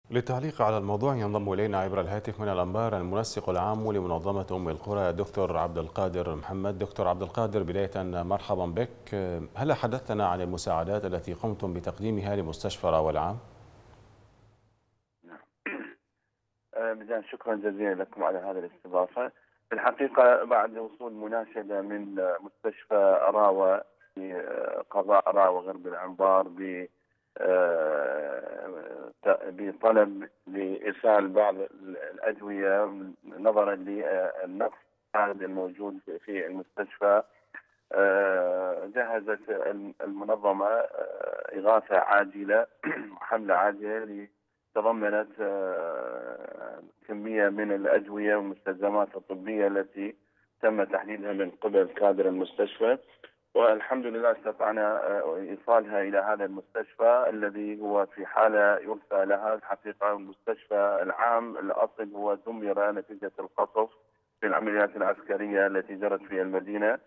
للتعليق على الموضوع ينضم إلينا عبر الهاتف من الأنبار المنسق العام لمنظمة أم القرى دكتور عبد القادر محمد. دكتور عبد القادر، بداية مرحبا بك. هل حدثتنا عن المساعدات التي قمتم بتقديمها لمستشفى راوة العام؟ بداية شكرا جزيلا لكم على هذه الاستضافة. في الحقيقة بعد وصول مناشدة من مستشفى راوة في قضاء راوة غرب الأنبار بطلب لإرسال بعض الأدوية نظرا للنقص الموجود في المستشفى، جهزت المنظمة إغاثة عاجلة وحملة عاجلة تضمنت كمية من الأدوية والمستلزمات الطبية التي تم تحديدها من قبل كادر المستشفى، والحمد لله استطعنا إيصالها إلى هذا المستشفى الذي هو في حالة يرثى لها. الحقيقة المستشفى العام الأصل هو دمر نتيجة القصف في العمليات العسكرية التي جرت في المدينة،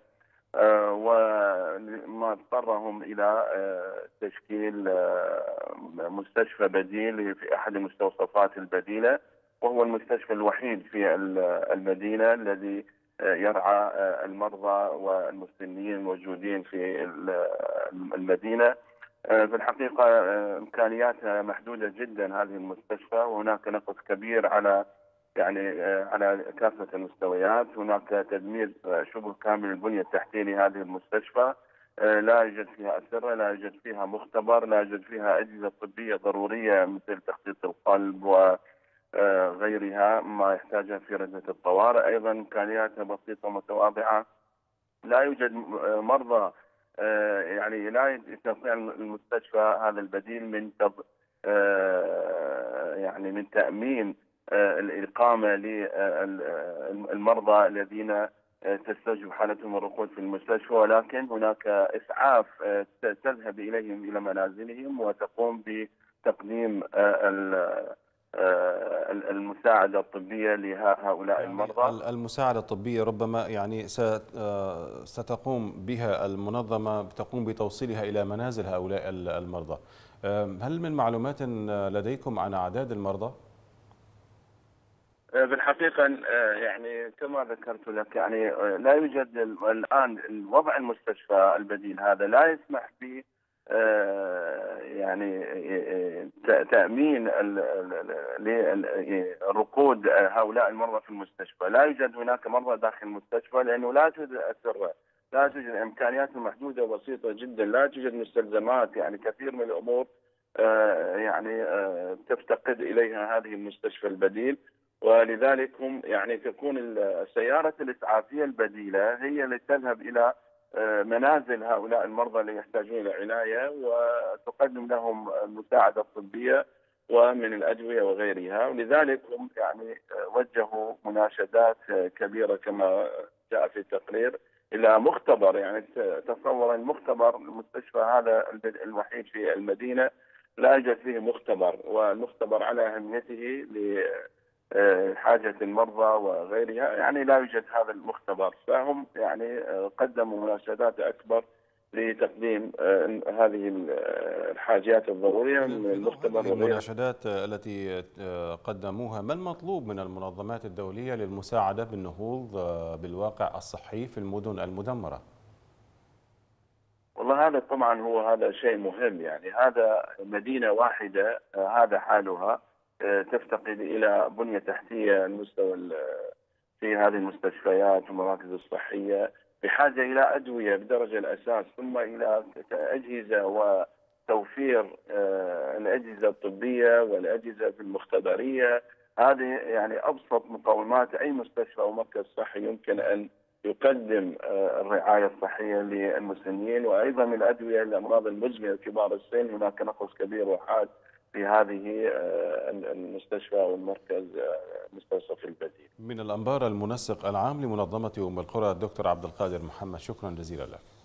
وما اضطرهم إلى تشكيل مستشفى بديل في أحد المستوصفات البديلة، وهو المستشفى الوحيد في المدينة الذي يرعى المرضى والمسنين الموجودين في المدينة. في الحقيقة إمكانياتها محدودة جدا هذه المستشفى، وهناك نقص كبير على على كافة المستويات. هناك تدمير شبه كامل البنية التحتية لهذه المستشفى، لا يوجد فيها أسرة، لا يوجد فيها مختبر، لا يوجد فيها أجهزة طبية ضرورية مثل تخطيط القلب وغيرها ما يحتاجها في رجة الطوارئ. أيضا إمكانياتها بسيطة متواضعة، لا يوجد مرضى، لا يستطيع المستشفى هذا البديل من تأمين الإقامة للمرضى الذين تستوجب حالتهم الرقود في المستشفى، ولكن هناك إسعاف تذهب إليهم إلى منازلهم وتقوم بتقديم المساعدة الطبية لهؤلاء المرضى. المساعدة الطبية ربما ستقوم بها المنظمة، تقوم بتوصيلها إلى منازل هؤلاء المرضى. هل من معلومات لديكم عن أعداد المرضى؟ في الحقيقة كما ذكرت لك لا يوجد الآن الوضع المستشفى البديل هذا لا يسمح ب تأمين رقود هؤلاء المرضى في المستشفى. لا يوجد هناك مرضى داخل المستشفى لأنه لا توجد أسرة، لا توجد إمكانيات محدودة وبسيطة جدا، لا توجد مستلزمات، كثير من الأمور تفتقد إليها هذه المستشفى البديل. ولذلك هم تكون السيارة الإسعافية البديلة هي التي تذهب إلى منازل هؤلاء المرضى اللي يحتاجون إلى عناية وتقدم لهم المساعدة الطبية ومن الأدوية وغيرها. ولذلك هم وجهوا مناشدات كبيرة كما جاء في التقرير إلى مختبر. تصور المختبر، المستشفى هذا الوحيد في المدينة لا يوجد فيه مختبر، والمختبر على أهميته حاجة المرضى وغيرها لا يوجد هذا المختبر، فهم قدموا مناشدات أكبر لتقديم هذه الحاجات الضرورية من المختبر وغيرها. المناشدات التي قدموها، ما المطلوب من المنظمات الدولية للمساعدة بالنهوض بالواقع الصحي في المدن المدمرة؟ والله هذا طبعا هذا شيء مهم، هذا مدينة واحدة هذا حالها تفتقد إلى بنية تحتية المستوى في هذه المستشفيات والمراكز الصحية، بحاجة إلى أدوية بدرجة الأساس، ثم إلى أجهزة وتوفير الأجهزة الطبية والأجهزة في المختبرية. هذه أبسط مقومات أي مستشفى أو مركز صحي يمكن أن يقدم الرعاية الصحية للمسنين، وأيضا الأدوية للأمراض المزمنة كبار السن. هناك نقص كبير وحاد في هذه المستشفى والمركز مستوصف البديل. من الأنبار المنسق العام لمنظمة أم القرى الدكتور عبد القادر محمد، شكرا جزيلا لك.